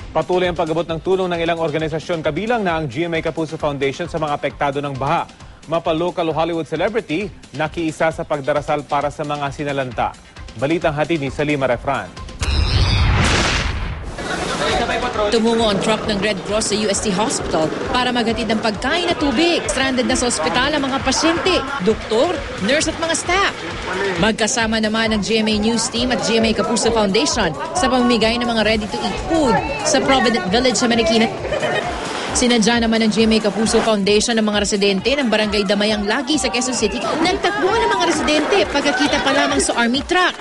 Patuloy ang pag-abot ng tulong ng ilang organisasyon kabilang na ang GMA Kapuso Foundation sa mga apektado ng baha. Mapa-local Hollywood celebrity, nakiisa sa pagdarasal para sa mga sinalanta. Balitang hatid ni Salima Refran. Tumungo ang truck ng Red Cross sa UST Hospital para maghatid ng pagkain at tubig. Stranded na sa ospital ang mga pasyente, doktor, nurse at mga staff. Magkasama naman ang GMA News Team at GMA Kapuso Foundation sa pamimigay ng mga ready-to-eat food sa Provident Village sa Marikina. Sinadya naman ng GMA Kapuso Foundation ng mga residente ng Barangay Damayang Lagi sa Quezon City. Nagtakbuhan ng mga residente pagkakita pa lamang sa army truck.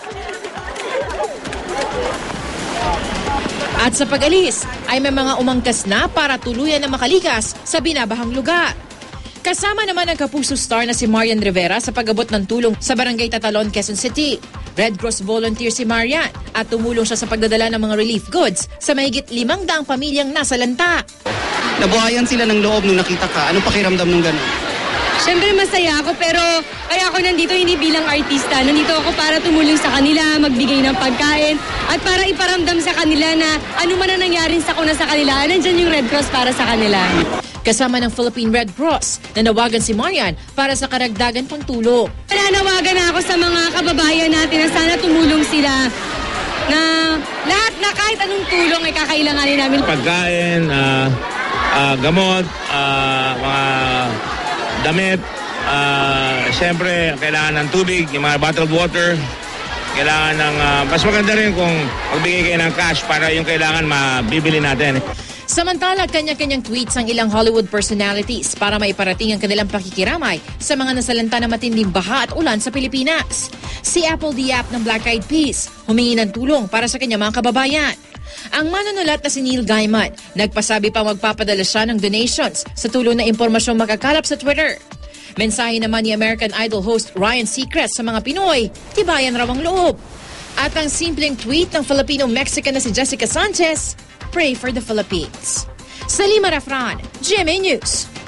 At sa pag-alis ay may mga umangkas na para tuluyan na makalikas sa binabahang lugar. Kasama naman ang Kapuso star na si Marian Rivera sa pag-abot ng tulong sa Barangay Tatalon, Quezon City. Red Cross volunteer si Marian at tumulong siya sa pagdadala ng mga relief goods sa mahigit 500 pamilyang nasa lanta. Nabuhayan sila ng loob nung nakita ka. Anong pakiramdam nung gano'n? Siyempre masaya ako pero kaya ako nandito hindi bilang artista. Nandito ako para tumulong sa kanila, magbigay ng pagkain at para iparamdam sa kanila na ano man ang nangyari sa kanila, nandyan yung Red Cross para sa kanila. Kasama ng Philippine Red Cross, nanawagan si Marian para sa karagdagan pang tulong. Nanawagan ako sa mga kababayan natin na sana tumulong sila na lahat na kahit anong tulong ay kakailanganin namin. Pagkain, gamot, mga damit, siyempre kailangan ng tubig, yung mga bottled water, kailangan ng, mas maganda rin kung magbigay kayo ng cash para yung kailangan mabibili natin. Samantala, kanya-kanyang tweets ang ilang Hollywood personalities para maiparating ang kanilang pakikiramay sa mga nasalanta na matinding baha at ulan sa Pilipinas. Si Apple Diap ng Black Eyed Peas humingi ng tulong para sa kanyang mga kababayan. Ang manunulat na si Neil Gaiman, nagpasabi pa magpapadala siya ng donations sa tulong na impormasyong makakalap sa Twitter. Mensahe naman ni American Idol host Ryan Seacrest sa mga Pinoy, tibayan raw ang loob. At ang simpleng tweet ng Filipino-Mexican na si Jessica Sanchez, pray for the Philippines. Salima Refran, GMA News.